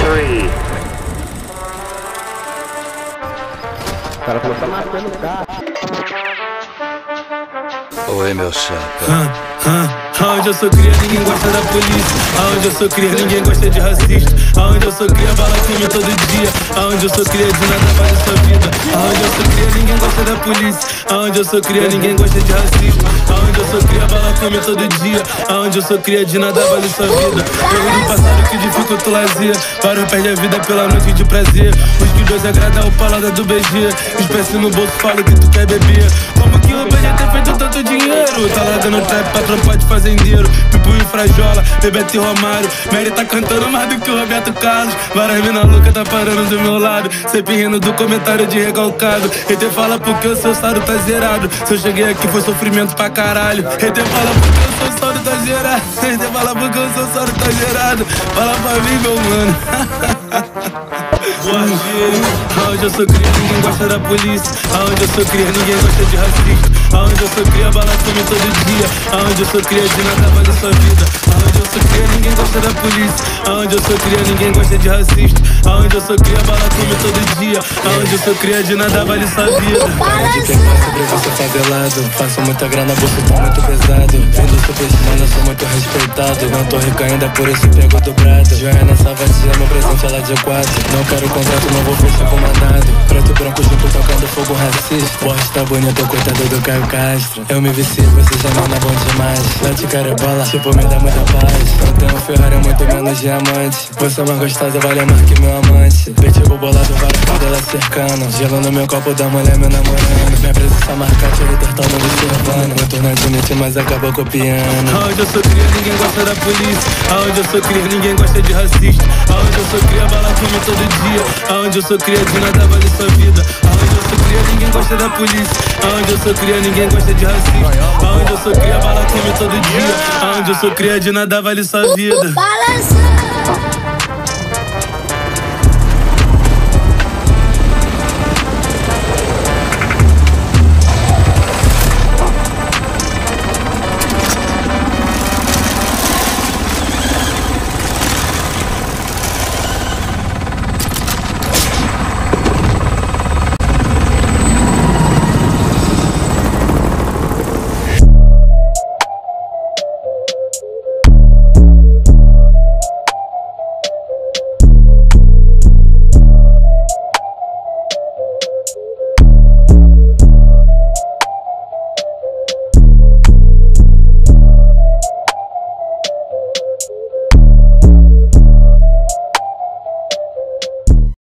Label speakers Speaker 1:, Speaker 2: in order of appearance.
Speaker 1: 3.
Speaker 2: O cara falou, tá matando o cara.
Speaker 3: Oi, meu chapa.
Speaker 4: Aonde eu sou cria, ninguém gosta da polícia. Aonde eu sou cria, ninguém gosta de racista. Aonde eu sou cria, bala come todo dia. Aonde eu sou cria, de nada vale sua vida. Aonde eu sou cria, ninguém gosta da polícia. Aonde eu sou cria, ninguém gosta de racismo. Aonde eu sou cria, bala come todo dia. Aonde eu sou cria, de nada vale sua vida. Erro do passado que dificulta o lazer. Vários perdem a vida pela noite de prazer. Os que dois agradam o paladar do BG. Espécie no bolso, fala que tu quer beber. Como que o BG tem feito tanto dinheiro? Tá largando trap pra trompar de fazendeiro. Pipo e Frajola, Bebeto e Romário. Mary tá cantando mais do que o Roberto Carlos. Várias mina louca tá parando do meu lado. Sempre rindo do comentário de recalcado. Hater fala porque o seu saldo tá zerado. Se eu cheguei aqui foi sofrimento pra caralho. Hater fala porque o seu saldo tá zerado. Hater fala porque o seu saldo tá zerado. Fala pra mim, meu mano. Aonde eu sou cria, ninguém gosta da polícia. Aonde eu sou cria, ninguém gosta de racista. Aonde eu sou cria, bala come todo dia. Aonde eu sou cria, de nada vale sua vida. Aonde eu sou cria, ninguém gosta da polícia. Aonde eu sou cria, ninguém gosta de racista. Aonde eu sou cria, bala come todo dia. Aonde eu sou cria, de nada vale sua vida.
Speaker 5: Para de queimar sobre você favelado. Faço muita grana, bolso tá muito pesado. Vendo super semana, sou muito respeitado. Não tô rico ainda, por isso pego dobrado. Joana Salvatia, meu presente ela de 4. Não quero contrato, não vou fechar com mandado. Preto e branco junto tocando fogo racista. Porra, tá bonito, coitado do Caio Castro. Eu me vici, você já não é bom demais. Lá te quero é bola, tipo me dá muita paz. Não tenho Ferrari, muito menos diamante. Você é mais gostosa, vale mais que meu amante. Petigo bolado, várias cadelas cercando. Gelo no meu copo da mulher, meu namorando. Minha presença marcante, o hater tá me observando. Muito não admite, mas acabou copiando.
Speaker 4: Aonde eu sou cria, ninguém gosta da polícia. Aonde eu sou cria, ninguém gosta de racista. Aonde eu sou cria, bala come todo dia. Aonde eu sou cria, de nada vale sua vida. Aonde eu sou cria, ninguém gosta da polícia. Aonde eu sou cria, ninguém gosta de racista. Aonde eu sou cria, bala come todo dia. Aonde eu sou cria, de nada vale sua vida.
Speaker 6: Balança.